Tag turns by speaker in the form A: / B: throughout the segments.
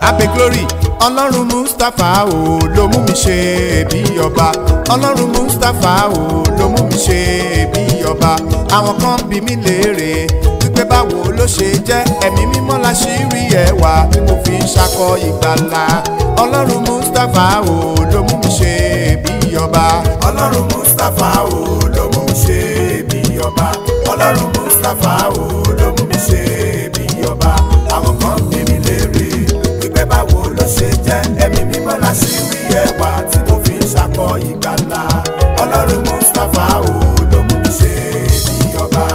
A: abe glory ọlọ́run mustapha o ló mú mi ṣe bí ọba ọlọ́run mustapha o ló mú mi ṣe bí ọba àwọn kan bí mi léèrè wípé báwo ló ṣe jẹ́ ẹ̀mí mímọ́ láṣírí ẹwà tí mo fi ń ṣakọ ìgbàlà ọlọ́run mustapha o ló mú mi ṣe bí ọba ọlọ́run mustapha o ló mú mi ṣe bí ọba ọlọ́run mustapha o ló mú mi ṣe bí ọba àwọn kan bí mi léèrè wípé báwo ló ṣe jẹ́ ẹ̀mí mímọ́ láṣírí ẹwà tí mo fi ń ṣakọ ìgbàlà ọlọ́run mustapha o ló mú mi ṣe bí ọba.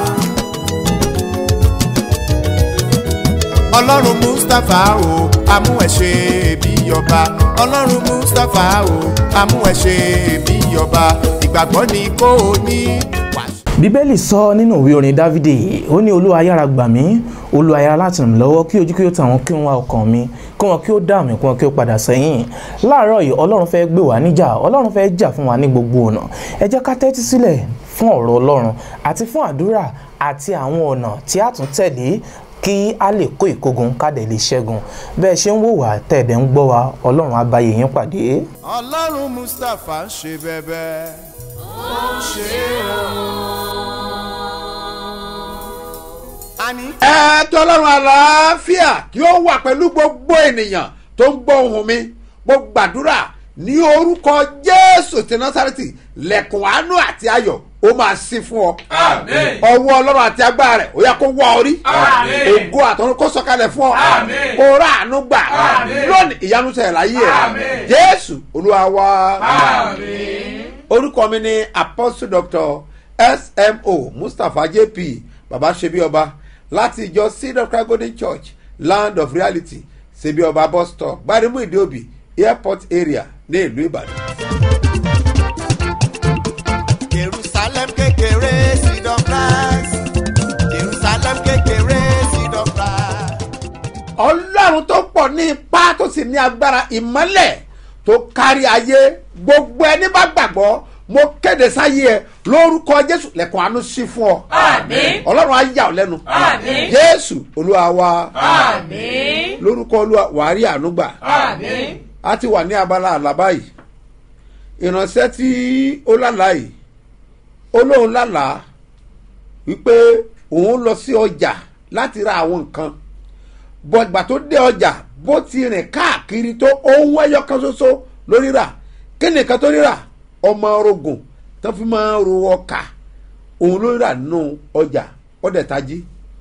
A: ọlọ́run mustapha o amú ẹ ṣe bí ọba ọlọ́run mustapha o amú ẹ ṣe bí ọba ìgbàgbọ́ ni kò ní.
B: bíbélì sọ nínú ìwé orin dávidi ó ní olúwa yára gbà mí olúwa yára láti ràn mí lọ́wọ́ kí ojú kí ó tà wọ́n kí wọ́n wá ọkàn mi kí wọ́n kí ó dà mí kí wọ́n kí ó padà sẹ́yìn. láàárọ̀ yìí ọlọ́run fẹ́ gbé wa níjà ọlọ́run fẹ́ jà fún wa ní gbogbo ọ̀nà ẹ jẹ́ ká tẹ́tí sílẹ̀ fún ọ̀rọ̀ ọlọ́run àti fún àdúrà àti àwọn ọ̀nà tí a tún tẹ̀lé kí a lè kó ìkógun kádẹ lè ṣẹ́gun bẹ́ẹ̀ ṣe ń wò wá tẹ̀dẹ̀ ń gbọ́ wa ọlọ́run á bá yín pàdé.
A: ọlọ́run mustapha ń ṣe bẹ́bẹ́ ó ń ṣe
C: ẹ̀ẹ́dọ́ ọlọ́run àlàáfíà kí ó wà pẹ̀lú gbogbo ènìyàn tó ń gbọ́ ohùn mi mo gbàdúrà ní orúkọ jésù ti násárẹ́tì lẹ̀kùn àánú àti ayọ̀ ó máa ṣí fún ọ.
D: Àmín.
C: ọwọ́ ọlọ́run àti agbára rẹ̀ ó yá kó wọ́ ọ rí.
D: Àmín.
C: ògo àtọ̀run kó sọ̀kalẹ̀ fún ọ.
D: Àmín.
C: kó rà àánú gbà.
D: Àmín.
C: lónìí ìyanu ṣẹlẹ̀ láyé ẹ̀.
D: Àmín.
C: jésù olúwa wa.
D: Àmín.
C: orúkọ mi ni apostle doctor smo mustapha jp baba ṣebí ọba láti ìjọ seed of christ golden church land of reality ṣebí ọba bus stop gbarimu ìdíòbí airport area ní ìlú ìbàdàn.
A: jerusalem kékeré seed of christ jerusalem kékeré seed of christ.
C: ọlọ́run tó pọ̀ ní ipá tó sì ní agbára ìmọ́lẹ̀ tó kárí ayé gbogbo ẹni bá gbàgbọ́ mo kéde sáyé ẹ lórúkọ jésù lẹ̀kùn àánú sí fún ọ.
D: Àmín.
C: ọlọ́run á yà ọ́ lẹ́nu.
D: Àmín.
C: jésù olúwa wa.
D: Àmín.
C: lórúkọ olúwa wàá rí àánú gbà.
D: Àmín.
C: a ti wà ní abala àlàbá yìí ìránṣẹ́ tí ó lálàá yìí ó lóun lálàá wípé òun lọ sí ọjà láti ra àwọn nǹkan bọ̀gbà tó dé ọjà bó ti rìn káàkiri tó ohun ẹyọ kan ṣoṣo ló rírà kí nìkan tó rírà ọmọ orogùn tó fi máa ń ro ọkà òun ló rírà nínú ọjà ọdẹ tají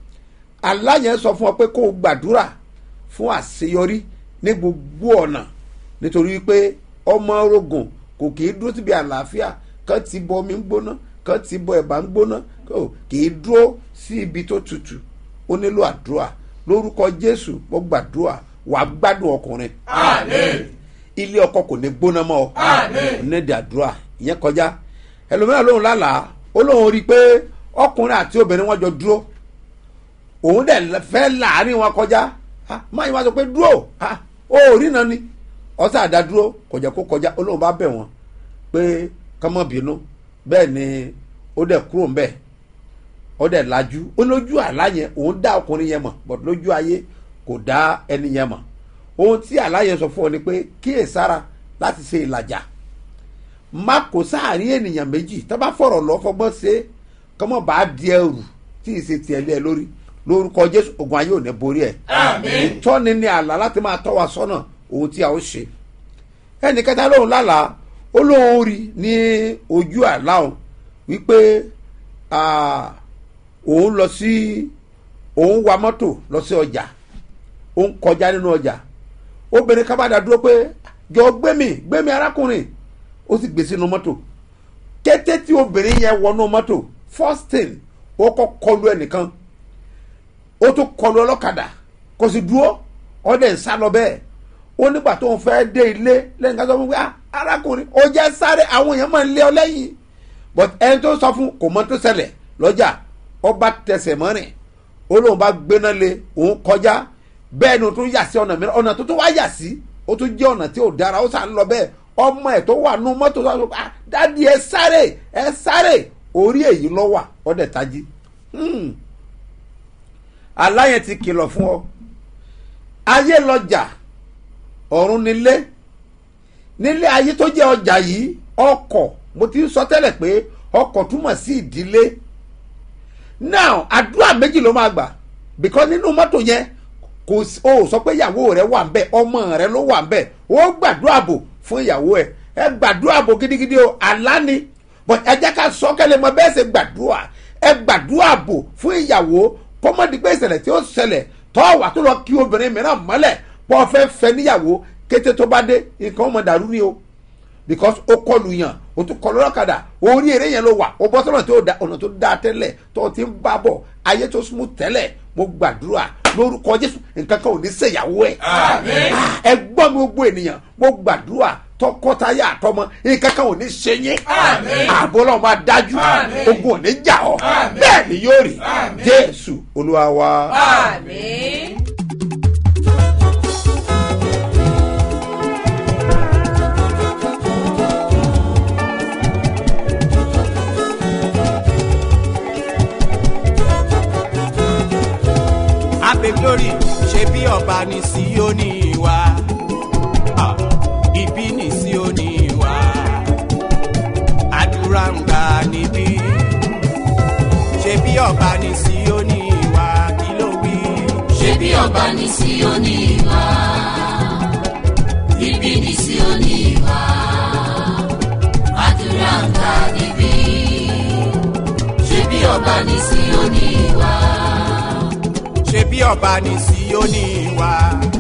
C: aláyẹn sọ fún ọ pé kó o gbàdúrà fún àṣeyọrí ní gbogbo ọ̀nà nítorí pé ọmọ orogùn kò kì í dúró síbi àlàáfíà kán ti bọ omi ń gbóná kán ti bọ ẹ̀bà ń gbóná kì í dúró sí ibi tó tutù ó nílò àdúrà lórúkọ jésù mo gbàdúrà wàá gbádùn ọkùnrin.
D: Àmín.
C: ilé ọkọ kò ní gbóná mọ́ ọ.
D: Àmín.
C: nídìí àdúrà ìyẹn kọjá ẹlòmíràn lóhùn lálàá ó lóhùn rí i pé ọkùnrin àti obìnrin wọn jọ dúró òun dẹ̀ fẹ́ láàrin wọn kọjá máa yín wá sọ pé dúró ó rí náà ni ọ̀sẹ̀ àdá dúró kò jẹ́ kó kọjá olóhùn bá bẹ̀ wọ́n pé kọ́mọ́ bínú bẹ́ẹ̀ ni ó dẹ̀ kúrò ń bẹ̀ ó dẹ̀ lajú ó lójú àlá yẹn òun dá ọkùnrin yẹn mọ̀ bọ̀t lójú ayé kò dá ẹni yẹn mọ̀ ohun tí àlá yẹn sọ fún ọ ni pé kíyèsára láti ṣe ìlàjà má kó sáàrin ènìyàn méjì tó bá fọ̀rọ̀ lọ fọgbọ́n ṣe kọ́mọ́ bá di ẹrù tí ì ṣe tiẹ̀ lé ẹ lórí lórúkọ jésù ogun ayé ò ní borí ẹ.
D: Àmín.
C: ìtọ́ni ni àlá láti máa tọ́ wa sọ́nà ohun tí a ó ṣe ẹnì kẹta lóhùn lálàá ó lóhùn rí ní ojú àlá òun wípé òun lọ sí òun wa mọ́tò lọ sí ọjà òun kọjá nínú ọjà obìnrin kan bá dá dúró pé jọ gbé mi arákùnrin ó sì gbé sínú mọ́tò kété tí obìnrin yẹn wọnú mọ́tò first thing ó kọ́ kọlu ẹnìkan ó tún kọlu ọlọ́kadà kò sì dúró ọdẹ ń sá lọ bẹ́ẹ̀ ó nígbà tó ń fẹ́ dé ilé lẹ́yìn ká sọ fún pé arákùnrin ó jẹ́ sáré àwọn èèyàn máa ń lé ọ lẹ́yìn but ẹni tó sọ fún kò mọ tó ṣẹlẹ̀ lọ́jà ọba tẹsẹ̀ mọ́rin ó lóun bá gbéná lé òun kọjá bẹ́ẹ̀ ni ó tún yà sí ọ̀nà mìíràn ọ̀nà tó tún wá yà sí ó tún jẹ́ ọ̀nà tí ò dára ó sà ń lọ bẹ́ẹ̀ ọmọ ẹ̀ tó wà nú mọ́tò sọ pé dádì ẹ sáré orí èyí lọ wà ọdẹ tají aláyẹn ti kìlọ̀ fún ọ ayé lọ́jà ọ̀run nílé ayé tó jẹ́ ọjà yìí ọkọ̀ mo ti ń sọ tẹ́lẹ̀ pé ọkọ̀ túmọ̀ sí ìdílé. Now àdúrà méjì ló máa gbà because nínú mọ́tò yẹn kò o sọ pé ìyàwó rẹ wà ńbẹ̀ ọmọ rẹ ló wà ńbẹ̀ ó gbàdúrà bò fún ìyàwó ẹ gbàdúrà bò gidigidi o àlá ni but ẹ jẹ́ ká sọ kẹ́lẹ́ mọ bẹ́ẹ̀ ṣe gbàdúrà ẹ gbàdúrà bò fún ìyàwó kọ́mọ́dé pé ìṣẹ̀lẹ̀ tí ó ṣẹlẹ̀ tọ́ wà tó lọ kí obìnrin mìíràn mọ́lẹ̀ pọ́ fẹ́ níyàwó kété tó bá dé nǹkan ọmọ dàrú ni o because ó kọlù yàn ó tún kọlù ọ̀kadà orí eré yẹn ló wà ó bọ́ sọ́nà ọ̀nà tó dáa tẹ́lẹ̀ tó ti ń bá bọ̀ ayé tó súnmù tẹ́lẹ̀ mo gbàdúrà lórúkọ Jésù nǹkan kan ò ní ṣèyàwó ẹ̀. ẹ gbọ́ mi gbogbo ènìyàn mo gbàdúrà tọkọtaya àtọmọ nǹkan kan ò ní ṣe yín ààbò Ọlọ́run máa dájú ogun ò ní jà ọ́ bẹ́ẹ̀ ni yóò rí Jésù Olúwa wa.
D: Àmín.
A: Abe glory ṣe bí ọba ní Síónì wá ibi ní Síónì wá àdúrà ń gbà níbí ṣe bí ọba ní Síónì wá kí ló wí.
E: ṣe bí ọba ní Síónì wá ibi ní Síónì wá àdúrà ń gbà níbí ṣe bí ọba ní Síónì wá.
A: ṣe bí ọba ní Síónì wá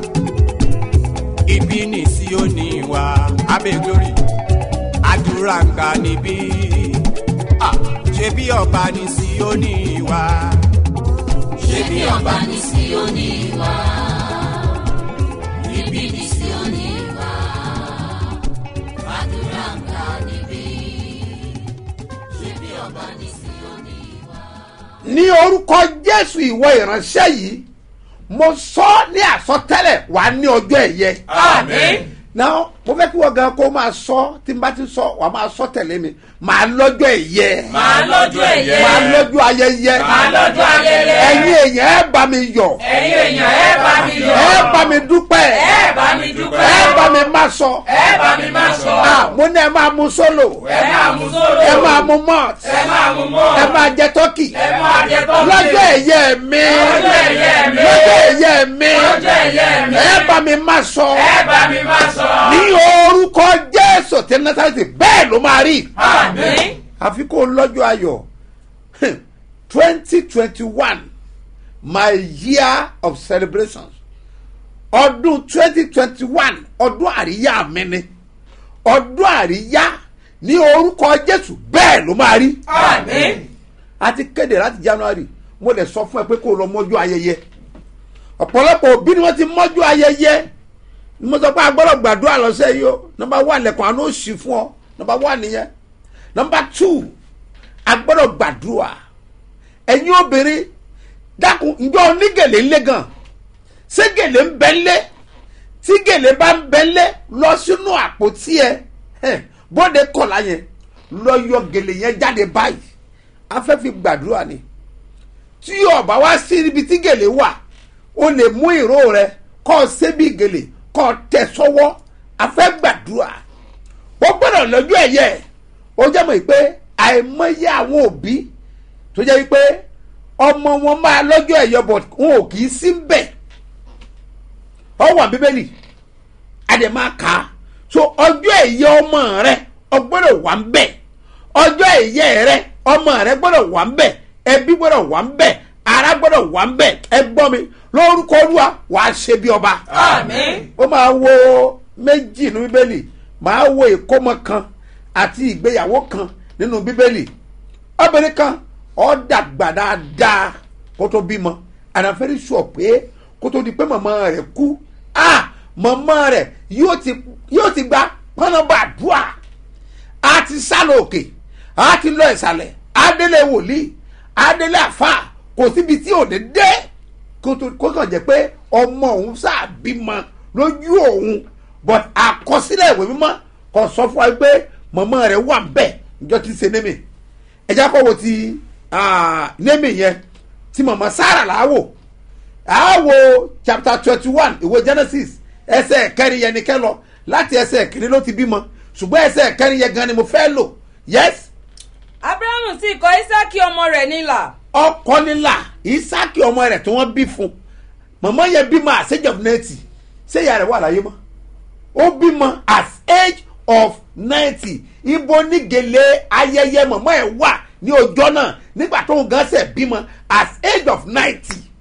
A: ibi ní Síónì wá Abe glory àdúrà ń gbà níbí ṣe bí ọba ní Síónì wá.
E: ṣe bí ọba ní Síónì wá ibi ní Síónì wá àdúrà ń gbà níbí ṣe bí ọba ní Síónì wá.
C: ní orúkọ Jésù ìwọ ìránṣẹ́ yìí mo sọ ní àsọtẹ́lẹ̀ wà ní ọjọ́ ẹ̀yẹ.
D: Àmín.
C: náà mo fẹ́ kí wọ́n gan kó máa sọ tí n bá ti sọ wà máa sọ tẹ̀lé mi màá lọ́jọ́ ẹ̀yẹ.
D: Màá lọ́jọ́ ẹ̀yẹ.
C: màá lọ́jọ́ ayẹyẹ.
D: Màá lọ́jọ́ ayẹyẹ.
C: ẹ̀yin èèyàn ẹ bá mi yọ̀.
D: Ẹ̀yin èèyàn ẹ bá mi yọ̀.
C: ẹ bá mi dúpẹ́.
D: Ẹ bá mi dúpẹ́.
C: ẹ bá mi má sọ.
D: Ẹ bá mi má sọ.
C: mo ní ẹ máa mu sólò.
D: Ẹ máa mu sólò.
C: ẹ máa mu malt.
D: Ẹ máa mu malt.
C: ẹ máa jẹ tọ́kì.
D: Ẹ máa jẹ tọ́kì.
C: lọ́jọ́ ẹ̀yẹ mi.
D: Lọ́jọ́ ẹ̀yẹ mi.
C: lọ́jọ́ ẹ̀yẹ mi.
D: Lọ́jọ́ ẹ̀yẹ mi.
C: ẹ bá mi má sọ.
D: Ẹ bá mi má sọ.
C: ní orúkọ Jésù tí Násárẹ́tì bẹ́ẹ̀ ló máa rí.
D: Àmín.
C: àfi kó lọ́jọ́ ayọ̀ 2021 my year of celebrations ọdún 2021 ọdún àríyá mi ni ọdún àríyá ní orúkọ Jésù bẹ́ẹ̀ ló máa rí.
D: Àmín.
C: a ti kéde láti January mo lè sọ fún ẹ pé kó lọ mọ́jú ayẹyẹ ọ̀pọ̀lọpọ̀ òbí ni wọ́n ti mọ́jú ayẹyẹ mo sọ pé a gbọ́dọ̀ gbàdúrà lọ́sẹ̀ yìí o number 1 lẹ́kọ̀ọ́ àná ó sì fún ọ number 1 nìyẹn number 2 a gbọ́dọ̀ gbàdúrà ẹ̀yin obìnrin dákun ǹjọ́ onígèlè ńlẹ̀ gan ṣé gèlè ń bẹ ńlẹ̀ tí gèlè bá ń bẹ ńlẹ̀ lọ sínú àpótí ẹ bóde kọ̀ọ̀lá yẹn lọ yọ gèlè yẹn jáde báyìí a fẹ́ fi gbàdúrà ni tí ọba wá sí ibi tí gèlè wà o lè mú ìró rẹ kọ́ ọ sébi gèlè kọ́ ọ tẹ̀ sọ́wọ́ a fẹ́ gbàdúrà ó gbọ́dọ̀ lọ́jọ́ ẹ̀yẹ ó jẹ́ mọ̀ pé àìmọye àwọn òbí tó jẹ́ pé ọmọ wọn máa lọ́jọ́ ẹ̀yẹ bọ̀ wọn ò kì í sí bẹ̀ ọ wà Bíbélì adẹ̀ máa kà á so ọjọ́ ẹ̀yẹ ọmọ rẹ ọ gbọ́dọ̀ wà ń bẹ̀ ọjọ́ ẹ̀yẹ rẹ ọmọ rẹ gbọ́dọ̀ wà ń bẹ̀ ẹbí gbọ́dọ̀ wà ń bẹ̀ ará gbọ́dọ̀ wà ń bẹ̀ ẹ gbọ́ mi lórúkọ Olúwa wàá ṣe bí ọba.
D: Àmín.
C: ó máa wo méjì nínú Bíbélì máa wo ìkómọ kan àti ìgbéyàwó kan nínú Bíbélì obìnrin kan ó dàgbà dáadáa kó tó bímọ and I'm very sure pé kó tó di pé màmá rẹ̀ kú màmá rẹ̀ yóò ti gba pọ́nàbà àdúrà á ti sálọ òkè á ti lọ ìsàlẹ̀ adélé wòlíì adélé àfà kò síbi tí ò ní dé kó kàn jẹ́ pé ọmọ òun sáà bímọ lójú òun but àkọsílẹ̀ ìwé mímọ́ kò sọ fún wa pé màmá rẹ̀ wà bẹ́ẹ̀ níjọ́ tí ń ṣe némì ẹ̀já kọ́ wo ti némì yẹn tí màmá Sárà làwò àwò chapter 21 ìwé Genesis ẹsẹ̀ kẹrin yẹn ni kẹ́ lọ láti ẹsẹ̀ kìíní ló ti bímọ ṣùgbọ́n ẹsẹ̀ kẹrin yẹn gan ni mo fẹ́ lò yes.
F: abrahamu sì kọ isaki ọmọ rẹ̀ nílà.
C: ọkọ nílà isaki ọmọ rẹ̀ tí wọ́n bí fún màmá yẹn bímọ at age of 90 ṣé ìyá rẹ̀ wà láyé mọ́ ó bímọ at age of 90 ibo ní gèlè ayẹyẹ màmá ẹ̀ wà ní ọjọ́ náà nígbà tó ń gan ṣe bímọ at age of 90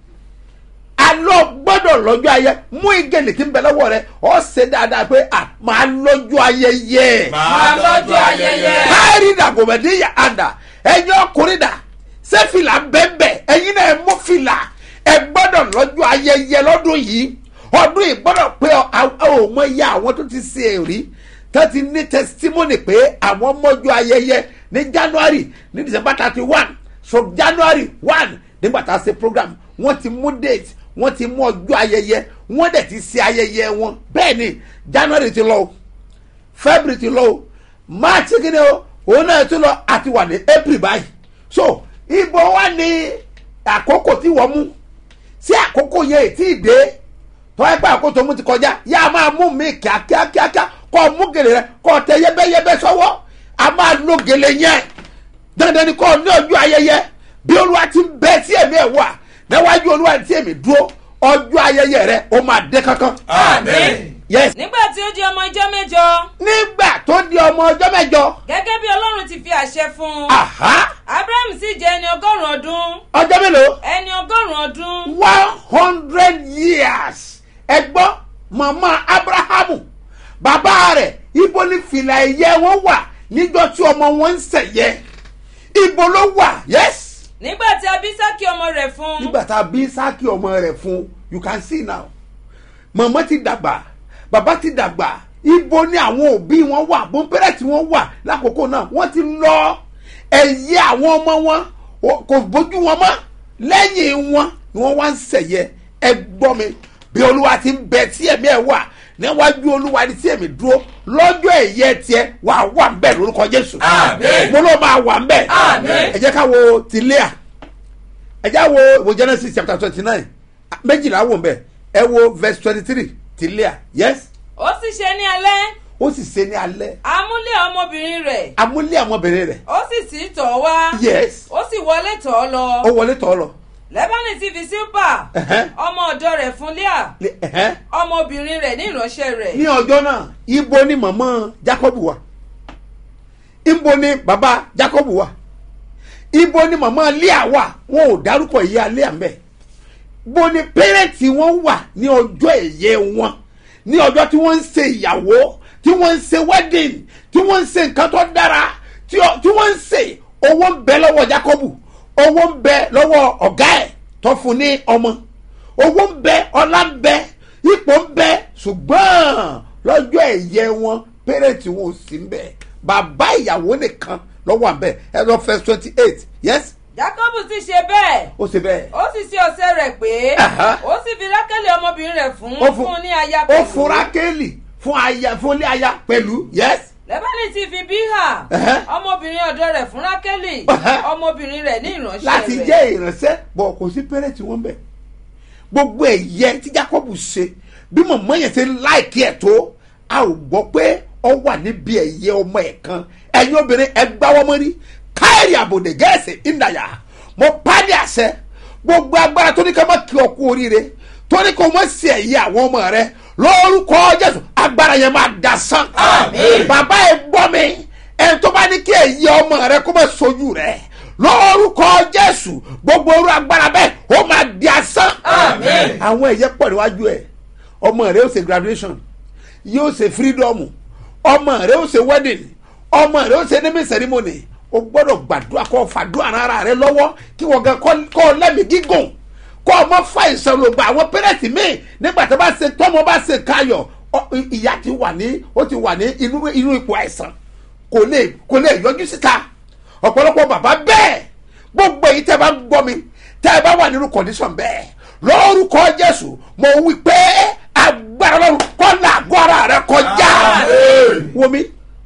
C: alọ gbọ́dọ̀ lọ́jọ́ ayẹ mú ìgèlè tí ń bẹ lọ́wọ́ rẹ̀ ọ ṣe dáadáa pé máa lọ́jọ́ ayẹyẹ.
D: máa lọ́jọ́ ayẹyẹ.
C: káyọ̀rì dàgòmẹ̀dì yà àdà ẹ̀yin ọkùnrin dà ṣé fìlà bẹ́ẹ̀ ẹ̀yin náà mú fìlà ẹ gbọ́dọ̀ lọ́jọ́ ayẹyẹ lọ́dún yìí ọdún yìí gbọ́dọ̀ pé ọmọ ya àwọn tó ti ṣe èrí tó ti ní testimony pé àwọn mọ́jọ́ ayẹyẹ ní January ní December 31 so January 1 nígbà tá a ṣe program wọ́n ti mú date wọ́n ti mú ọjọ́ ayẹyẹ wọ́n dẹ̀ ti ṣe ayẹyẹ wọn bẹ́ẹ̀ ni January ti lọ February ti lọ March kí ni o òun náà ti lọ àti wà ní April báyìí so ibo wa ni àkókò tí wọ́n mú sí àkókò yẹn tí ì dé tọ́ ẹ pé àkókò tó mú ti kọjá yá a máa mú mi kíákíá kọ́ mú gèlè rẹ kọ́ tẹ yẹ́bẹ́yẹ́bẹ́ sọ́wọ́ a máa lo gèlè yẹn dandan ni kọ́ ní ọjọ́ ayẹyẹ bí Olúwa ti ń bẹ tí èmi ẹ̀ wà níwájú Olúwa tí èmi dúró ọjọ́ ayẹyẹ rẹ ó máa dé kankan.
D: àmín.
C: yes.
F: nígbà tí ó di ọmọ ọjọ́ mẹ́jọ.
C: nígbà tó di ọmọ ọjọ́ mẹ́jọ.
F: gẹ́gẹ́ bí Ọlọ́run ti fi àṣẹ fún un. Abraham sì jẹ́ ẹni 100 ọdún.
C: ọjọ́ mélòó.
F: ẹni 100 ọdún.
C: 100 years. ẹ gbọ́ màmá Abrahamu bàbá rẹ̀ ibo ní fìlà ẹ̀yẹ wọn wà níjọ́ tí ọmọ wọn ń ṣẹ̀yẹ ibo ló wà yes.
F: nígbà tí a bí Ísákì ọmọ rẹ̀ fún.
C: nígbà tá a bí Ísákì ọmọ rẹ̀ fún you can see now màmá ti dàgbà bàbá ti dàgbà ibo ni àwọn òbí wọn wà bọ́ńpẹ́rẹ́tì wọn wà lákòókò náà wọ́n ti lọ ẹ̀yẹ àwọn ọmọ wọn kò bójú wọn mọ́ lẹ́yìn wọn ni wọ́n wá ń ṣẹ̀yẹ ẹ gbọ́ mi bí Olúwa ti ń bẹ tí ẹ̀mí ẹ̀ wà níwájú Olúwa ni tí èmi dúró lọ́jọ́ ẹ̀yẹ tiẹ̀ wà ń bẹ̀ lórúkọ Jésù.
D: àmín.
C: mo ló máa wà ń bẹ̀.
D: àmín.
C: ẹ jẹ́ ká wo ti Léà ẹ jẹ́ wo Genesis chapter 29 méjìlá wò ń bẹ̀ ẹ wo verse 23 ti Léà yes.
F: ó sì ṣe ní alẹ́.
C: ó sì ṣe ní alẹ́.
F: amúlé ọmọbìnrin rẹ̀.
C: amúlé ọmọbìnrin rẹ̀.
F: ó sì tọ̀ ọ́ wá.
C: yes.
F: ó sì wọlé tọ̀ ọ́ lọ.
C: ó wọlé tọ̀ ọ́ lọ.
F: Lẹ́bánì sì fi Sílpà ọmọ ọ̀dọ̀ rẹ̀ fún Léà ọmọbìnrin rẹ̀ ní ìránṣẹ́ rẹ̀.
C: ní ọjọ́ náà ibo ni màmá Jákọ́bù wà ibo ni bàbá Jákọ́bù wà ibo ni màmá Léà wà wọn ò dárúkọ ìyá Léà mbẹ bo ni pẹ́rẹ́ǹtì wọn wà ní ọjọ́ ẹ̀yẹ wọn ní ọjọ́ tí wọ́n ń ṣe ìyàwó tí wọ́n ń ṣe wedding tí wọ́n ń ṣe nǹkan tó dára tí wọ́n ń ṣe owó ń bẹ lọ́wọ́ Jákọ́bù owó ń bẹ lọ́wọ́ ọ̀gá ẹ̀ tó fún ní ọmọ owó ń bẹ ọlá ń bẹ ipò ń bẹ ṣùgbọ́n lọ́jọ́ ẹ̀yẹ wọn pẹ́rẹ́ǹtì wọn ò sí ń bẹ bàbá ìyàwó nìkan lọ́wọ́ à ń bẹ ẹ lọ verse 28 yes.
F: Jákọ́bù sì ṣe bẹ́ẹ̀.
C: ó ṣe bẹ́ẹ̀.
F: ó sì ṣe ọ̀sẹ̀ rẹ̀ pé. ó sì fi Rákélì ọmọbìnrin rẹ̀ fún ní aya pẹ̀lú.
C: ó fún Rákélì fún ilé aya pẹ̀lú yes.
F: Lẹ́bánì ti fi Bíhà ọmọbìnrin ọ̀dọ̀ rẹ̀ fún Rákélì ọmọbìnrin rẹ̀ ní ìránṣẹ́ rẹ̀.
C: láti jẹ́ ìránṣẹ́ bọ̀ kò sí pẹ́rẹ́ǹtì wọn bẹ̀. gbogbo ẹ̀yẹ tí Jákọ́bù ṣe bí mọ̀mọ́ yẹn ṣe láìkí ẹ̀ tó a ò gbọ́ pé ọ wà níbi ẹ̀yẹ ọmọ ẹ̀ kan ẹ̀yin obìnrin ẹ gbáwọ́ mọ́rí káyọ̀rì àbòdè gẹ̀ẹ́sì ìdáyà mo pàdé àṣẹ gbogbo agbára tó ní ká má kí ọ kú oríire tó ní kó mọ̀ sí ẹ̀yẹ àwọn ọmọ rẹ lórúkọ Jésù agbára yẹn máa dasán.
D: àmín.
C: bàbá ẹ gbọ́ mi ẹni tó bá ní kí ẹ̀yẹ ọmọ rẹ kó má sojú rẹ lórúkọ Jésù gbogbo orú agbára bẹ́ẹ̀ ó máa di asán.
D: àmín.
C: àwọn ẹ̀yẹ pọ̀ níwájú ẹ̀ ọmọ rẹ ó ṣe graduation yóò ṣe freedom ọmọ rẹ ó ṣe wedding ọmọ rẹ ó ṣe naming ceremony o gbọ́dọ̀ gbàdúrà kó fàdúrà ara rẹ lọ́wọ́ kí wọ́n gan kọ́ lẹ́mìí gígùn kọ́ ọmọ fa ìsọ̀rọ̀gbà àwọn pẹ́rẹ́tì míì nígbà tó bá ṣe tọ́mọ bá ṣe káyọ̀ ìyá ti wà ní inú ipò àìsàn kò lè yọjú síta ọ̀pọ̀lọpọ̀ bàbá bẹ́ẹ̀ gbogbo èyí tẹ́ bá ń gbọ́ mi tẹ́ bá wà nínú condition bẹ́ẹ̀ lórúkọ Jésù mo wí pé agbára Ọlọ́run kọ́ làgọ́ ara rẹ kọjá wo mi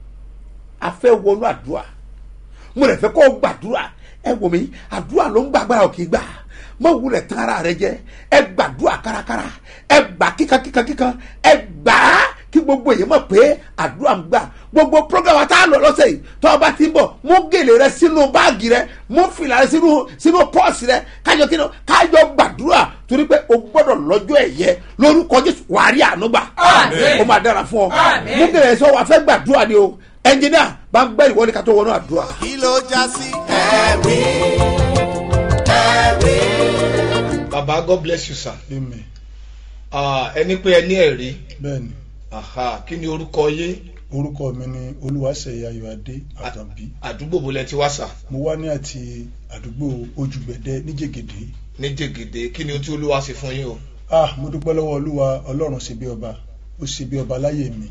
C: a fẹ́ wọnú àdúrà mo lè fẹ́ kó gbàdúrà ẹ wò mí àdúrà ló ń gbàgbára ò kì í gbà mọ wulẹ̀ tán ara rẹ jẹ ẹ gbàdúrà kárakára ẹ gbà kíkankíkan ẹ gbà á kí gbogbo èyí mọ̀ pé àdúrà ń gbà gbogbo program tá a lọ lọ́sẹ̀ yìí tó o bá ti ń bọ̀ mú gèlè rẹ sínú báàgì rẹ mú fìlà rẹ sínú pọ́ọ̀sì rẹ kájọ gbàdúrà torí pé o gbọ́dọ̀ lọ́jọ́ ẹ̀yẹ lórúkọ Jésù wàá rí àánú gbà ó máa dára fún ọ mú gèlè rẹ sọ wàá fẹ́ gbàdúrà ni o ẹnjìníà bá ń gbẹ́ ìwọ ni ká tó wọnú àdúrà.
A: kí ló já sí.
D: Baba, God bless you, sir.
G: Amen.
D: Ẹni pé ẹ ní ẹ̀rí.
G: Bẹ́ẹ̀ni.
D: Kí ni orúkọ yín?
G: Orúkọ mi ni Olúwaṣeyì Ayọ̀adé Àkànbí.
D: Àdúgbò bo lẹ ti wá sà?
G: Mo wá ní àti àdúgbò Ojúgbẹ̀dẹ ní Jègèdè.
D: Ní Jègèdè, kí ni ohun tí Olúwa ṣe fún yín o?
G: Mo dúpẹ́ lọ́wọ́ Olúwa, Ọlọ́run ṣe bí ọba. Ó ṣe bí ọba láyé mi.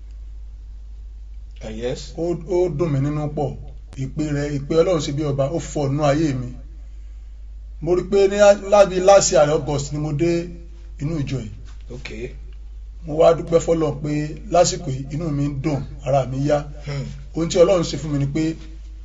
D: Yes.
G: Ó dùn mí nínú pọ̀. Ìpè Ọlọ́run ṣe bí ọba, ó fọ̀ nínú ayé mi. Mo rí pé ní láti last year August ni mo dé inú ìjọ yìí.
D: Okay.
G: Mo wá dúpẹ́ fọ́lọ́run pé lásìkò yìí inú mi ń dùn, ara mi yá. Ohun tí Ọlọ́run ṣe fún mi ni pé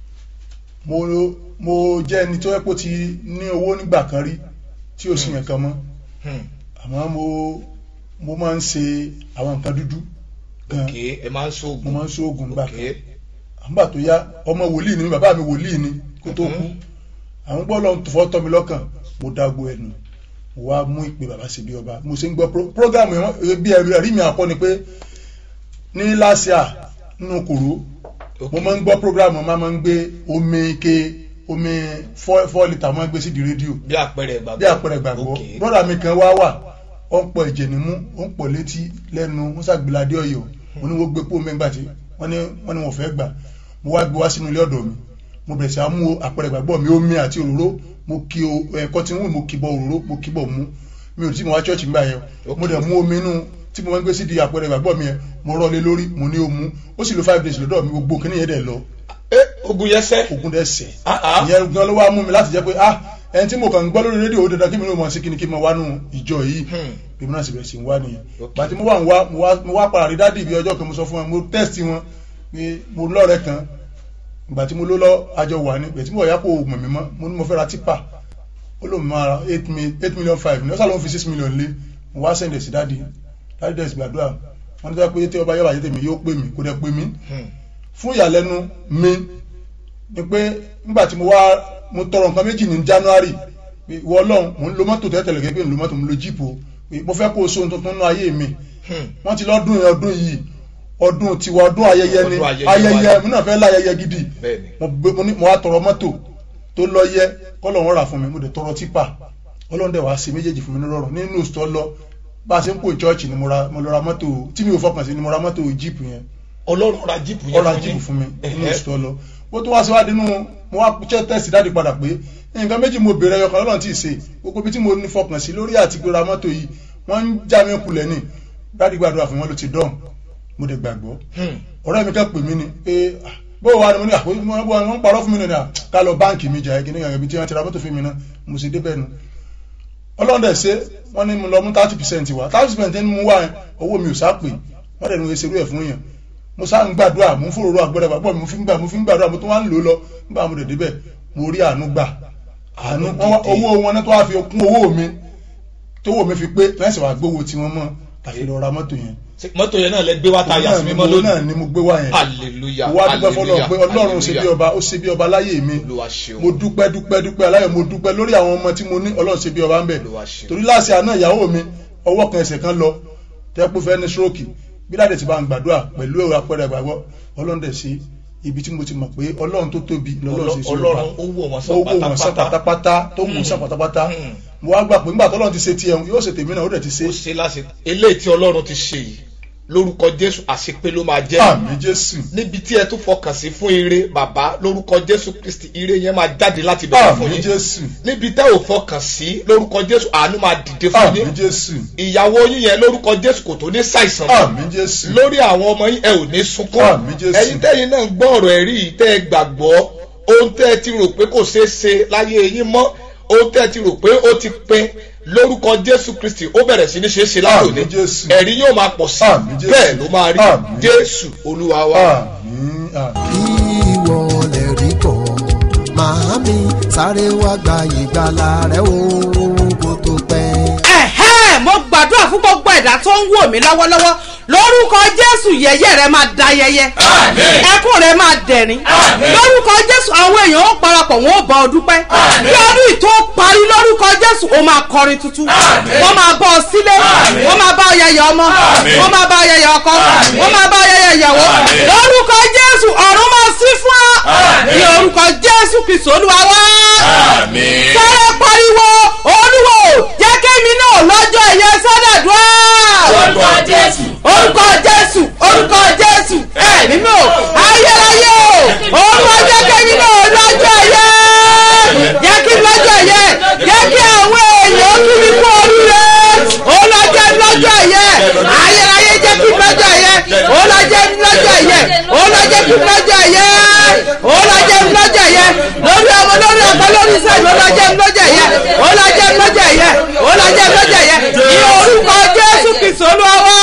G: mo jẹ́ ẹni tó yẹ kó ti ní owó nígbà kan rí tí ó sì yẹn kan mọ́. Àmọ́ mo máa ń ṣe àwọn nǹkan dúdú gan.
D: Okay, ẹ máa ń ṣoògùn.
G: Mo máa ń ṣoògùn nígbà kan. Àmọ́ tó yá ọmọ wòlíì ni bàbá mi wòlíì ni kó tó kú. Àwọn gbọ́ lọ́n tó fọ́ tọ́ mi lọ́kàn mo dágbo ẹnu mo wá mú ìpè bàbá ṣe bí ọba mo ṣe ń gbọ́ program yẹn bí ẹ̀rí mi àkọ́ ni pé ní last year nínú kòró mo máa ń gbọ́ program mo máa ń gbé omi 4 litre mo máa ń gbé sí di rédíò
D: bí àpẹẹrẹ
G: ìgbàgbọ́ brother mi kan wà ó ń pọ̀ ẹ̀jẹ̀ nímú ó ń pọ̀ létí lẹ́nu wọ́n ṣàgbéládé ọ̀yọ́ mo ní wọ́n gbé pò mẹ́gbà tí wọ́n ní wọ́n fẹ́ gbà mo wá gbé wá sínú ilé ọ̀dọ̀ mi mo bẹ̀rẹ̀ sí àmú àpẹẹrẹ ìgbàgbọ́ mi omi àti òróró mo kí ẹ̀kọ́ tí mo kí bọ òróró mo kí bọ̀ mú mi ò tí mo wá church nígbà yẹn mo dẹ̀ mú omi inú tí mo máa ń gbé sí di àpẹẹrẹ ìgbàgbọ́ mi yẹn mo rọ́ lé lórí mo ní ó mú ó sì lo 5 days lọ́dọ̀ mi gbogbo kíní yẹn dẹ̀ lọ.
D: Ogun yẹn sẹ́.
G: Ogun dẹ̀ sẹ́. Ìyẹn gan ló wá mú mi láti jẹ́ pé ẹni tí mo kàn ń gbọ́ lórí rédíò ó dandan kí mi ló mọ̀ sí kíni kí mo wá nù ìjọ yìí bí mo náà sì bẹ̀rẹ̀ sí ń wá nìyẹn. Gbàtí mo wá padà rí dádì bí ọjọ́ kan mo sọ fún wọn mo test wọn pé mo lọ́rẹ̀ẹ́ kan ìgbà tí mo ló lọ àjọ wà ní pé tí mo yà kó oògùn mi mọ́ mo ní mo fẹ́ ra tipa ó lóun máa ra 8 million 5 ní ó sàlọ́ fi 6 million lé mo wá sẹ́ndẹ̀ sí dáàdi dẹ̀ sì gbàdúrà wọ́n ní tó yẹ pé tí ọba yẹ́ bàjẹ́ tèmi yóò pè mí kó dẹ̀ pè mí fún ìyàlẹ́nu mi ni pé nígbà tí mo tọrọ nǹkan méjì ní January ìwọ Ọlọ́run mo ń lo mọ́tò tẹ́tẹ̀lẹ̀ gẹ́gẹ́ bí mo lo mọ́tò mo lo jíìpù mo fẹ́ kó o so tuntun nínú ayé mi wọ́n ti lọ́dún yìí ọdún tiwa ọdún ayẹyẹ ni ayẹyẹ mi náà fẹ́ láyẹyẹ gidi mo wá tọrọ mọ́tò tó lọ yẹ kọ́lọ̀ wọn rà fún mi mo dẹ̀ tọrọ tipa Ọlọ́run dẹ̀ wá ṣe méjèèjì fún mi nírọ̀rùn nínú ìsọ̀ lọ bá a ṣe ń pò church ni mo lọ ra mọ́tò tí mi ò fọkàn sí ni mo ra mọ́tò jíìpù yẹn
D: Ọlọ́run ra jíìpù
G: fún mi nínú ìsọ̀ lọ bó tó wá sí wá dínú mo wá ṣe tẹ́sì dáàdì padà pé nǹkan méjì mo bèrè ẹyọkan Ọlọ́run tí ì ṣe gbogbo bí tí mo ní fọkàn sí lórí àti gbéra mọ́tò yìí wọ́n ń já mi kulẹ̀ ní dáàdì gbàdúrà fún wọn ló ti dán mo dẹ̀ gbàgbọ́ ọ̀rẹ́ mi kan pè mí ni pé bó wà ní mo ní wọ́n parọ́ fún mi ní ká lọ báǹkì mi jà kí ní ibi tí wọ́n ti ra mọ́tò fún mi náà mo sì débẹ̀ nu Ọlọ́run dẹ̀ ṣe wọ́n ní mo lọ mú 30% wá 30% ní mo wá owó mi ò sá pè wọ́n dẹ̀ ní mo ṣe irú ẹ̀ fún yàn mo sá ń gbàdúrà mo ń fòròrò àgbẹ̀rẹ̀ gbàgbọ́ mi mo fi ń gbàdúrà mo tún wá ń lò lọ nígbà mo dẹ̀ débẹ̀ mo rí àánú gbà owó wọn náà tó wá fi kún owó mi tówó mi fi pé lẹ́sẹ̀ wá gbówó tí wọ́n mọ̀ tàbí lọ ra mọ́tò yẹn.
D: Mọ́tò yẹn náà lẹ gbé wá táyà sí mímọ́ lónìí.
G: náà ni mo gbé wá yẹn.
D: hallelujah
G: wá dúpẹ́ fọlọ́run pé Ọlọ́run ṣe bí ọba ó ṣe bí ọba láyé mi. mo dúpẹ́ aláyọ̀ mo dúpẹ́ lórí àwọn ọmọ tí mo ní Ọlọ́run ṣe bí ọba ń bẹ̀. torí láti àná ìyàwó mi ọwọ́ kan ẹsẹ̀ kan lọ tẹ́pọ̀ fẹ́ ní stroke bí dáadé ti bá ń gbàdúrà pẹ̀lú ẹ̀rọ apẹ̀rẹ̀ ìgbàgbọ́ Ọlọ́run dẹ̀ sí ibi tí mo ti mọ̀ pé Ọlọ́run tó tóbi lọ́lọ́run ṣe sí ọba
D: ó wò wọn sàn
G: pátápátá tó wò sàn pátápátá mo wá gbà pé nígbà tọ́lọ́run ti ṣe tiẹ̀ yóò ṣe tèmi náà ó dẹ̀ ti ṣe.
D: ó ṣe láṣẹ eléyìí tí Ọlọ́run ti ṣe yìí lórúkọ Jésù àṣepé ló máa jẹ́.
G: àmín Jésù.
D: níbi tí ẹ tún fọkàn sí fún ire bàbá lórúkọ Jésù Kristi ire yẹn máa jáde láti bẹ̀rẹ̀ fún yín.
G: àmín Jésù.
D: níbi tẹ́ ò fọkàn sí lórúkọ Jésù àánú máa dìde fún yín.
G: àmín Jésù.
D: ìyàwó yín yẹn lórúkọ Jésù kò tó ní ṣàìsàn mọ́.
G: àmín Jésù.
D: lórí àwọn ọmọ yín ẹ ò ní sunkún.
G: àmín Jésù.
D: ẹ̀yin tẹ́yin náà ń gbọ́ ọ̀rọ̀ ẹ̀rí yìí tẹ́ ẹ gbàgbọ́ ohun tẹ́ ẹ ti rò pé kò ṣeé ṣe láyé yín mọ́ ohun tẹ́ ẹ ti rò pé ó ti pin lórúkọ Jésù Kristi ó bẹ̀rẹ̀ sí ní ṣeéṣe látòní ẹ̀rí yóò máa pọ̀ sí bẹ́ẹ̀ ló máa rí Jésù Olúwa wa.
A: ìwọ lè rí kọ́ máa
H: màámi sáré wá gba ìgbàlà rẹ o kó tó pẹ́.
I: Mo gbàdúrà fún gbogbo ẹ̀dá tó ń wò mí lọ́wọ́lọ́wọ́ lórúkọ Jésù yẹ̀yẹ́ rẹ máa da yẹyẹ ẹkún rẹ máa dẹ̀rín lórúkọ Jésù àwọn èèyàn ó parapọ̀ wọn ó bá ọ dúpẹ́ kí ọdún ìtó parí lórúkọ Jésù ó máa kọrin tuntun wọ́n máa bọ́ ọ sílé wọ́n máa bá ọ yẹyẹ ọmọ wọ́n máa bá ọ yẹyẹ ọkọ wọ́n máa bá ọ yẹyẹ ìyàwó lórúkọ Jésù ọ̀run máa ṣí fún ọ ní orúkọ Jésù Kristi Olúwa wá sáré pariwo Olúwo jẹ́ kémi náà lọ́jọ́ ẹ̀yẹ sọ́dọ̀dúrà
E: orúkọ Jésù
I: orúkọ Jésù orúkọ Jésù ẹ̀mí mọ́ ayérayé o Olúwa jẹ́ kémi náà lọ́jọ́ ẹ̀yẹ jẹ́ kí lọ́jọ́ ẹ̀yẹ jẹ́ kí àwọn èèyàn kí mi kú oríire Olúwa jẹ́ lọ́jọ́ ẹ̀yẹ ayérayé jẹ́ kí lọ́jọ́ ẹ̀yẹ Olúwa jẹ́ lọ́jọ́ ẹ̀yẹ Olúwa jẹ́ kí lọ́jọ́ ẹ̀yẹ Olúwa jẹ́ lọ́jọ́ ẹ̀yẹ lórí ọmọ lórí ọkọ lórí sẹ́yìn Olúwa jẹ́ lọ́jọ́ ẹ̀yẹ Olúwa jẹ́ lọ́jọ́ ẹ̀yẹ Olúwa jẹ́ lọ́jọ́ ẹ̀yẹ ní orúkọ Jésù Kristi Olúwa wá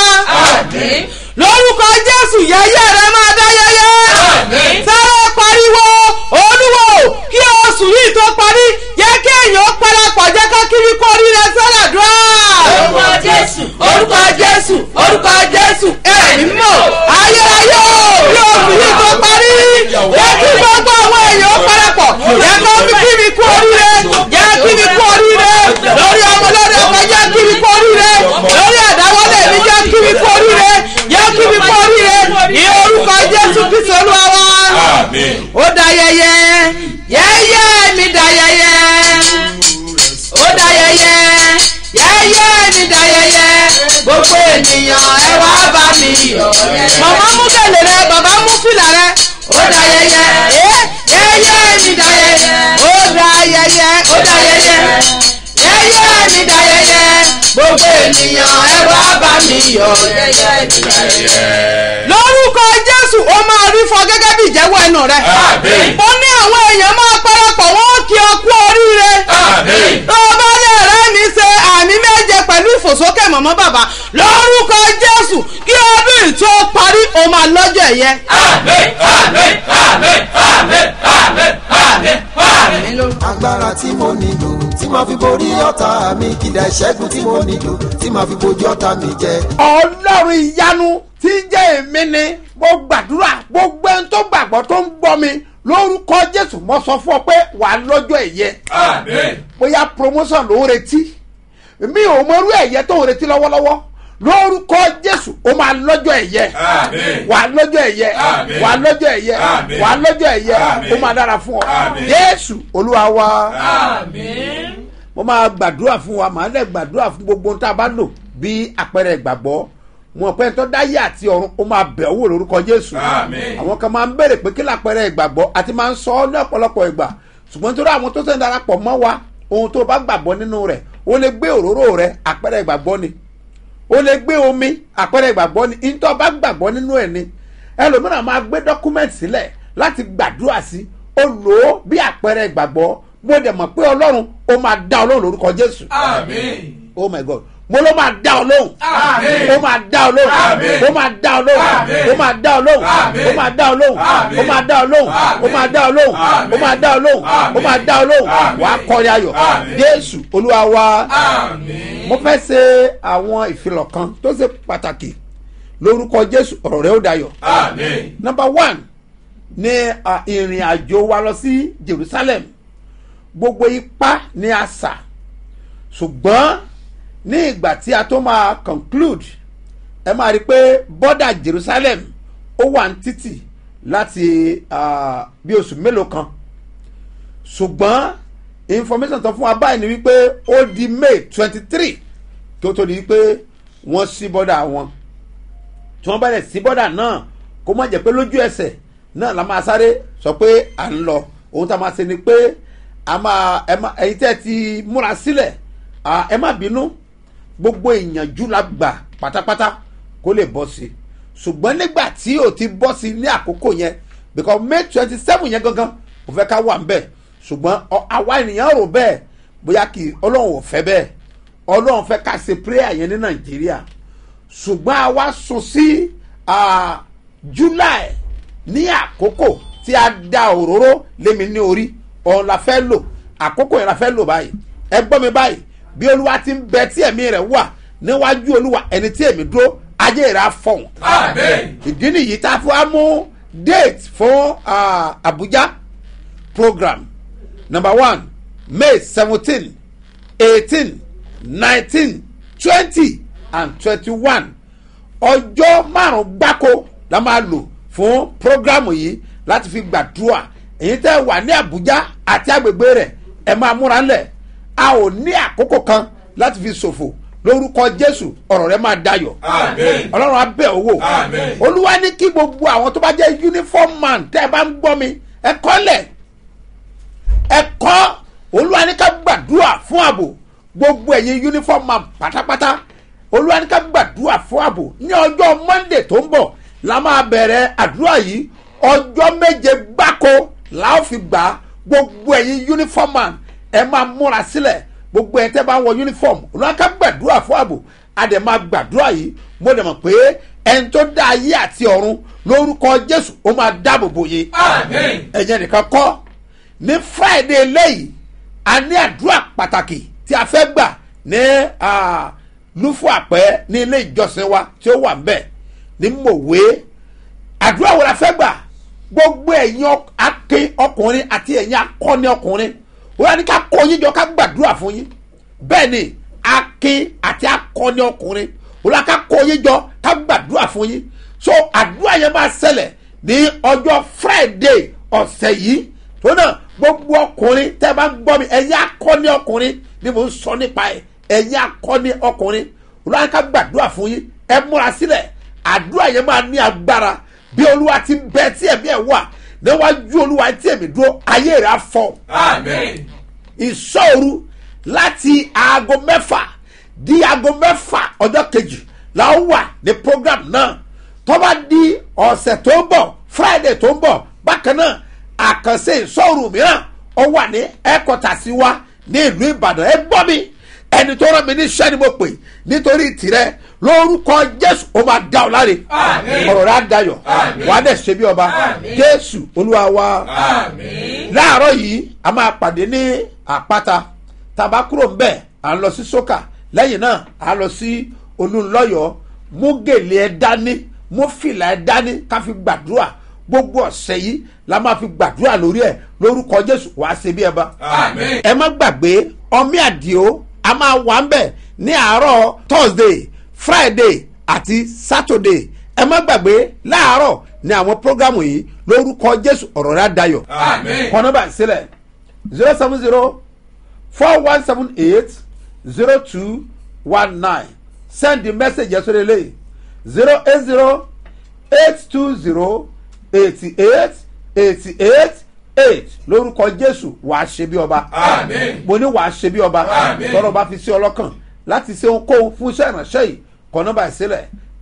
I: lórúkọ Jésù yẹ̀yẹ́ rẹ máa dá yẹ̀yẹ́ sáré pariwo Olúwo kí oṣù yìí tó parí jẹ́ kí èèyàn parapọ̀ jẹ́ ká kiri kó oríire sọ́dọ̀ dùn
E: orúkọ Jésù
I: orúkọ Jésù orúkọ Jésù ẹ̀mí mọ́ ayérayé kí oṣù yìí tó parí jẹ́ kí gbogbo àwọn èèyàn parapọ̀ jẹ́ kó kí mi kú oríire jẹ́ kí mi kú oríire lórí ọmọ lórí ọkọ jẹ́ kí mi kú oríire lórí àdáwọlé mi jẹ́ kí mi kú oríire jẹ́ kí mi kú oríire ní orúkọ Jésù Kristi Olúwa wá ó dá yẹyẹ yẹyẹ mi dá yẹyẹ ó dá yẹyẹ yẹyẹ mi dá yẹyẹ gbogbo ènìyàn ẹ wá bá mi yọ̀ màmá mú gèlè rẹ bàbá mú fìlà rẹ ó dá yẹyẹ yẹyẹ mi dá yẹyẹ ó dá yẹyẹ ó dá yẹyẹ yẹyẹ mi dá yẹyẹ gbogbo ènìyàn ẹ wá bá mi yọ̀ yẹyẹ mi dá yẹyẹ. lórúkọ Jésù ó máa rí fọ gẹ́gẹ́ bí ìjẹ́wọ́ ẹnu rẹ ó ní àwọn èèyàn máa parapọ̀ wọ́n kí ọ kú oríire tó o bá lè rẹ́ mi ṣe àmì méje pẹ̀lú ìfòsókè mọ̀mọ́ bàbá lórúkọ Jésù kí ọdún ìtó parí ó máa lọ́jọ́ ẹ̀yẹ.
H: agbára tí mo nílò tí màá fi borí ọ̀tá mi kìdá ìṣẹ́gun tí mo nílò tí màá fi bojú ọ̀tá mi jẹ.
C: Ọlọ́run ìyanu tí ń jẹ́ èmi ni mo gbàdúrà gbogbo ẹni tó gbàgbọ́ tó ń gbọ́ mi lórúkọ Jésù mo sọ fún ọ pé wà á lọ́jọ́ ẹ̀yẹ. Bóyá promotion ló ń retí mi ò mọrú ẹ̀yẹ tó ń retí lọ́wọ́lọ́wọ́ lórúkọ Jésù ó máa lọ́jọ́ ẹ̀yẹ wà á lọ́jọ́ ẹ̀yẹ wà á lọ́jọ́ ẹ̀yẹ wà á lọ́jọ́ ẹ̀yẹ ó máa dára fún ọ Jésù Olúwa wa mo máa gbàdúrà fún wa màá dẹ̀ gbàdúrà fún gbogbo ohun tá a bá lò bí àpẹẹrẹ ìgbàgbọ́ wọn pẹ́ tó dáyé àti ọ̀run ó máa bẹ̀ owó lórúkọ Jésù àwọn kan máa ń béèrè pé kí lápẹẹrẹ ìgbàgbọ́ àti máa ń sọ ọ́ ní ọ̀pọ̀lọpọ̀ ìgbà ṣùgbọ́n nítorí àwọn tó sẹ́ni darapọ̀ mọ́ wa ohun tó bá gbàgbọ́ nínú rẹ̀ ó lè gbé òróró rẹ̀ àpẹẹrẹ ìgbàgbọ́ ni ó lè gbé omi àpẹẹrẹ ìgbàgbọ́ ni ìtọ́ bá gbàgbọ́ nínú ẹ̀ ni ẹlòmíràn máa gbé dọ́kúmẹ̀ntì sílẹ̀ láti gbàdúrà sí ó lò ó bí àpẹẹrẹ ìgbàgbọ́ mo dẹ̀ mọ̀ pé Ọlọ́run ó máa dá Ọlọ́run lórúkọ Jésù oh my God mo ló máa dá ọ lóhùn ó máa dá ọ lóhùn ó máa dá ọ lóhùn ó máa dá ọ lóhùn ó máa dá ọ lóhùn ó máa dá ọ lóhùn ó máa dá ọ lóhùn ó máa dá ọ lóhùn ó máa dá ọ lóhùn wà á kọrin ayọ̀ Jésù Olúwa wa mo fẹ́ ṣe àwọn ìfilọ̀ kan tó ṣe pàtàkì lórúkọ Jésù ọ̀rọ̀ rẹ̀ ó dayọ̀ number one ní ìrìn àjò wa lọ sí Jerusalem gbogbo ipá ni a sà ṣùgbọ́n ní ìgbà tí a tó máa conclude ẹ máa rí i pé bọ́dà Jerusalem ó wà ní títì láti bí oṣù mélòó kan ṣùgbọ́n information tó fún wa báyìí ni wípé ó di May 23 kí ó tó di wípé wọ́n ṣí bọ́dà wọn tí wọ́n bẹ̀rẹ̀ sí bọ́dà náà kó má jẹ́ pé lójú ẹsẹ̀ náà la máa sáré sọ pé à ń lọ ohun tá a máa ṣe ni pé ẹ̀yin tẹ́ ti múra sílẹ̀ ẹ má bínú gbogbo ìyànjú la gbà pátápátá kó lè bọ́ sí ṣùgbọ́n nígbà tí ò ti bọ́ sí ní àkókò yẹn because May 27 yẹn gangan kò fẹ́ ká wà ń bẹ̀ ṣùgbọ́n àwa ènìyàn rò bẹ́ẹ̀ bóyá kí Ọlọ́run ò fẹ́ bẹ́ẹ̀ Ọlọ́run fẹ́ ká ṣe prayer yẹn ní Nàìjíríà ṣùgbọ́n àwa sùn sí July ní àkókò tí a da òróró lémi ní orí òun la fẹ́ lò àkókò yẹn la fẹ́ lò báyìí ẹ gbọ́ mi báyìí bí olúwa ti ń bẹ tí ẹ̀mí rẹ̀ wà níwájú olúwa ẹni tí èmi dúró ayé rẹ̀ á fọ̀hún. ìdí nìyí tá a fi wá mú date fún Abuja program number 1 May 17 18 19 20 and 21 ọjọ́ márùn-ún gbáko la máa lò fún program yìí láti fi gbàdúrà èyí tẹ́ wà ní Abuja àti agbègbè rẹ̀ ẹ máa múra ńlẹ̀ a ò ní àkókò kan láti fi ṣòfò lórúkọ Jésù ọ̀rọ̀ rẹ̀ máa dayọ̀ Ọlọ́run á bẹ̀ owó Olúwa ní kí gbogbo àwọn tó bá jẹ́ uniform man tẹ́ ẹ bá ń gbọ́ mi ẹ kọ́lẹ̀ ẹ kọ́ Olúwa ní ká gbàdúrà fún ààbò gbogbo ẹ̀yin uniform man pátápátá Olúwa ní ká gbàdúrà fún ààbò ní ọjọ́ Monday tó ń bọ̀ la máa bẹ̀rẹ̀ àdúrà yìí ọjọ́ 7 gbáko la ó fi gbà gbogbo ẹ̀yin uniform man ẹ máa múra sílẹ̀ gbogbo ẹ̀ tẹ́ bá wọ uniform Olúwa ká gbàdúrà fún ààbò a dẹ̀ máa gbàdúrà yìí mo dẹ̀ mọ̀ pé ẹni tó dá ayé àti ọ̀run lórúkọ Jésù ó máa dáàbò bò yín ẹ̀jẹ̀ nìkan kọ́ ní Friday lẹ́yìn a ní àdúrà pàtàkì tí a fẹ́ gbà ní lúfù àpẹ́ ní ilé ìjọsìn wa tí ó wà ń bẹ̀ ní mòwe àdúrà wo la fẹ́ gbà gbogbo ẹ̀yin akin ọkùnrin àti ẹ̀yin akọni ọkùnrin wọ́n ní ká kó yín jọ ká gbàdúrà fún yín bẹ́ẹ̀ ni akin àti akọni ọkùnrin wọ́n ká kó yín jọ ká gbàdúrà fún yín so àdúrà yẹn máa ṣẹlẹ̀ ní ọjọ́ Friday ọ̀sẹ̀ yìí tó náà gbogbo ọkùnrin tẹ́ bá ń gbọ́ mi ẹ̀yin akọni ọkùnrin ni mò ń sọ nípa ẹ̀ ẹ̀yin akọni ọkùnrin wọ́n ká gbàdúrà fún yín ẹ múra sílẹ̀ àdúrà yẹn máa ní agbára bí Olúwa ti bẹ tí ẹ̀mí ẹ̀ wà níwájú Olúwa tí èmi dúró ayé rẹ̀ á fọ́. ìṣòro láti aago 6 di aago 6 ọjọ́ kejì la ó wà ní program náà tó bá di ọ̀sẹ̀ tó ń bọ̀ Friday tó ń bọ̀ bákan náà àkànṣe ìṣòro mìíràn ó wà ní ẹ̀kọ́tàsí wa ní ìlú Ìbàdàn ẹ gbọ́ mi ẹni tó rán mi níṣẹ́ ni mo pè nítorí tìrẹ lórúkọ Jésù ó máa dá ọ láre ọ̀rọ̀ rẹ̀ á dayọ̀ wàá dẹ̀ ṣe bí ọba Jésù Olúwa wa láàárọ̀ yìí a máa pàdé ní àpáta tàbá kúrò ńbẹ̀ à ń lọ sí sókà lẹ́yìn náà à ń lọ sí olúńlọ́yọ̀ mú gèlè ẹ dání mú fìlà ẹ dání ká fi gbàdúrà gbogbo ọ̀sẹ̀ yìí la máa fi gbàdúrà lórí ẹ̀ lórúkọ Jésù wàá ṣe bí ọba ẹ má gbàgbé ọmí àdìo a máa wà ń bẹ̀ ní àárọ̀ Thursday Friday àti Saturday ẹ má gbàgbé láàárọ̀ ní àwọn prógámù yìí lórúkọ Jésù ọ̀rọ̀ rẹ̀ á dayọ̀ kọ nọ́mbà sílẹ̀ 070-4178-0219 send the message yẹn sórí eléyìí 080-820-88-88-8 lórúkọ Jésù wàá ṣe bí ọba mo ní wàá ṣe bí ọba tọ́lọ́ bá fi sí ọlọ́kàn láti ṣe ohunkóhun fún iṣẹ́ ìránṣẹ́ yìí kọ nọ́mbà ìsílẹ̀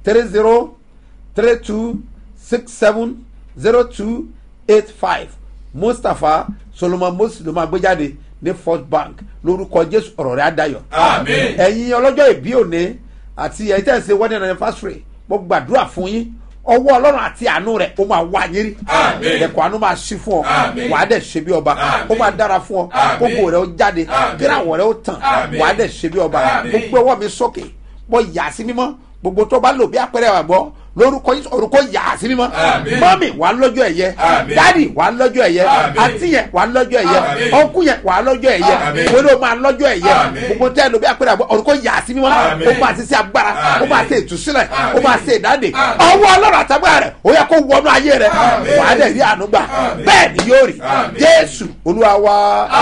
C: 30-3267-0285 Mustapha Solomon Moses ló máa gbé jáde ní First Bank lórúkọ Jésù ọ̀rọ̀ rẹ̀ á dayọ̀ ẹ̀yin ọlọ́jọ́ ìbí òní àti ẹ̀yin tẹ́ ẹ̀ ṣe wedding anniversary mo gbàdúrà fún yín ọwọ́ Ọlọ́run àti àánú rẹ̀ ó máa wá yín rí ẹ̀kọ́ àánú máa ṣí fún ọ wàá dẹ̀ ṣe bí ọba ó máa dára fún ọ kókó rẹ̀ ó jáde kíráwọ̀ rẹ̀ ó tàn wàá dẹ̀ ṣe bí ọba gbogbo ọwọ́ mi sókè mo yà sí mímọ́ gbogbo tó bá lò bí àpẹẹrẹ àgbọ̀ lórúkọ orúkọ yà á sí mímọ́ mọ́mì wà lọ́jọ́ ẹ̀yẹ dádì wà lọ́jọ́ ẹ̀yẹ àǹtí yẹn wà lọ́jọ́ ẹ̀yẹ ọ̀nkú yẹn wà lọ́jọ́ ẹ̀yẹ wọlé o máa lọ́jọ́ ẹ̀yẹ gbogbo tẹ́ lò bí àpẹẹrẹ àgbọ̀ orúkọ yà á sí mímọ́ ó máa ṣe sí agbára ó máa ṣe ìtúsílẹ̀ ó máa ṣe ìdáǹdè ọwọ́ Ọlọ́run àtàgbára rẹ̀ ó yẹ kó wọnú ayé rẹ̀ wà á dẹ̀ rí àánú gbà bẹ́ẹ̀ ni yóò rí Jésù Olúwa wa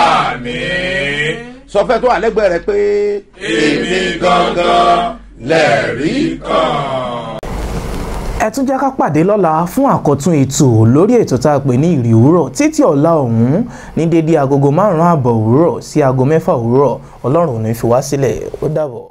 C: sọ fẹ́ tó wà lẹ́gbẹ̀ẹ́ rẹ̀ pé èmi gangan lẹ́rìí kan.
B: ẹ tún jẹ́ ká pàdé lọ́la fún àkọ́tún ètò lórí ètò tá a pè ní ìrì òwúrọ̀ títí ọ̀la ọ̀hún ní dédé agogo 5:30 òwúrọ̀ sí aago 6 òwúrọ̀ Ọlọ́run ò ní fi wá sílẹ̀ ó dàbọ̀.